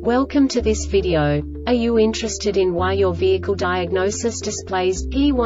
Welcome to this video. Are you interested in why your vehicle diagnosis displays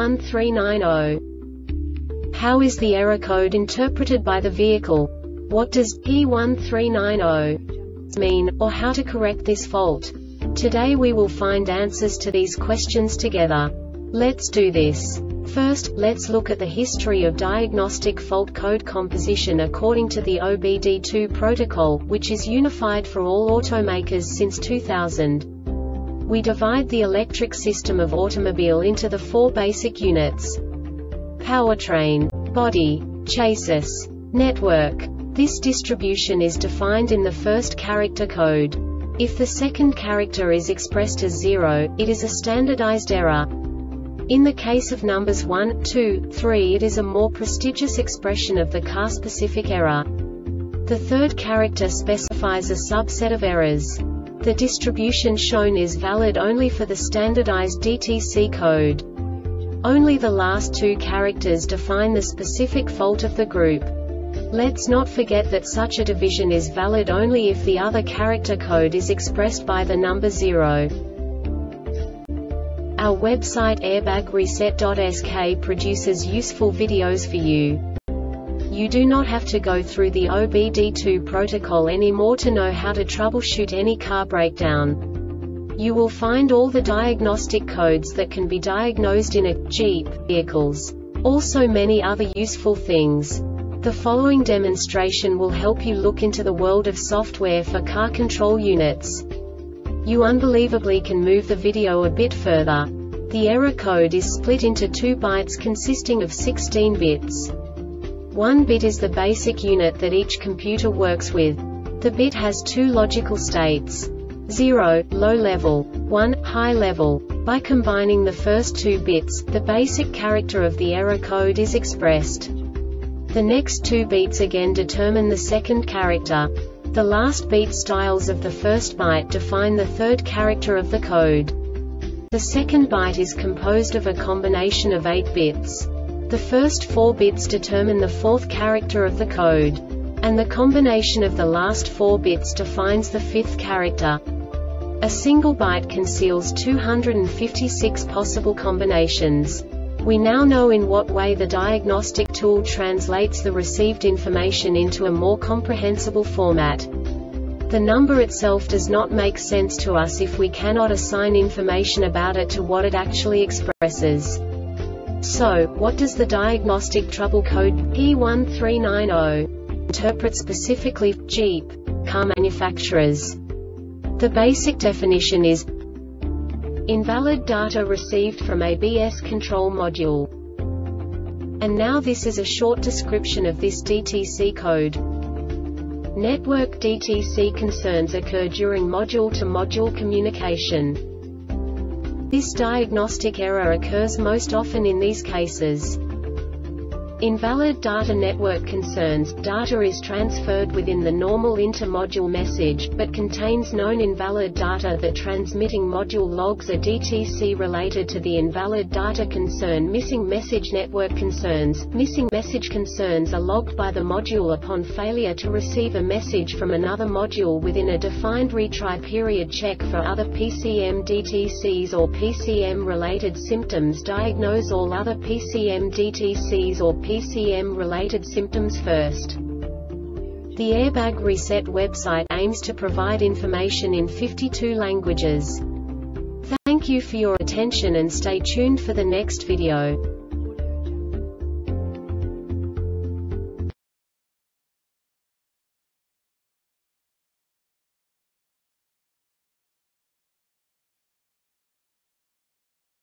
P1390? How is the error code interpreted by the vehicle? What does P1390 mean, or how to correct this fault? Today we will find answers to these questions together. Let's do this. First, let's look at the history of diagnostic fault code composition according to the OBD2 protocol, which is unified for all automakers since 2000. We divide the electric system of automobile into the four basic units: powertrain, body, chassis, network. This distribution is defined in the first character code. If the second character is expressed as 0, it is a standardized error. In the case of numbers 1, 2, 3, it is a more prestigious expression of the car-specific error. The third character specifies a subset of errors. The distribution shown is valid only for the standardized DTC code. Only the last two characters define the specific fault of the group. Let's not forget that such a division is valid only if the other character code is expressed by the number 0. Our website airbagreset.sk produces useful videos for you. You do not have to go through the OBD2 protocol anymore to know how to troubleshoot any car breakdown. You will find all the diagnostic codes that can be diagnosed in a Jeep vehicles. Also many other useful things. The following demonstration will help you look into the world of software for car control units. You unbelievably can move the video a bit further. The error code is split into 2 bytes consisting of 16 bits. 1 bit is the basic unit that each computer works with. The bit has 2 logical states: 0, low level, 1, high level. By combining the first 2 bits, the basic character of the error code is expressed. The next 2 beats again determine the second character. The last beat styles of the first byte define the third character of the code. The second byte is composed of a combination of 8 bits. The first 4 bits determine the fourth character of the code. And the combination of the last 4 bits defines the fifth character. A single byte conceals 256 possible combinations. We now know in what way the diagnostic tool translates the received information into a more comprehensible format. The number itself does not make sense to us if we cannot assign information about it to what it actually expresses. So, what does the diagnostic trouble code P1390 interpret specifically for Jeep car manufacturers? The basic definition is invalid data received from ABS control module. And now this is a short description of this DTC code. Network DTC concerns occur during module-to-module communication. This diagnostic error occurs most often in these cases: invalid data network concerns. Data is transferred within the normal inter-module message, but contains known invalid data. The transmitting module logs a DTC related to the invalid data concern. Missing message network concerns. Missing message concerns are logged by the module upon failure to receive a message from another module within a defined retry period. Check for other PCM DTCs or PCM-related symptoms. Diagnose all other PCM DTCs or PCM-related symptoms first. The Airbag Reset website aims to provide information in 52 languages. Thank you for your attention and stay tuned for the next video.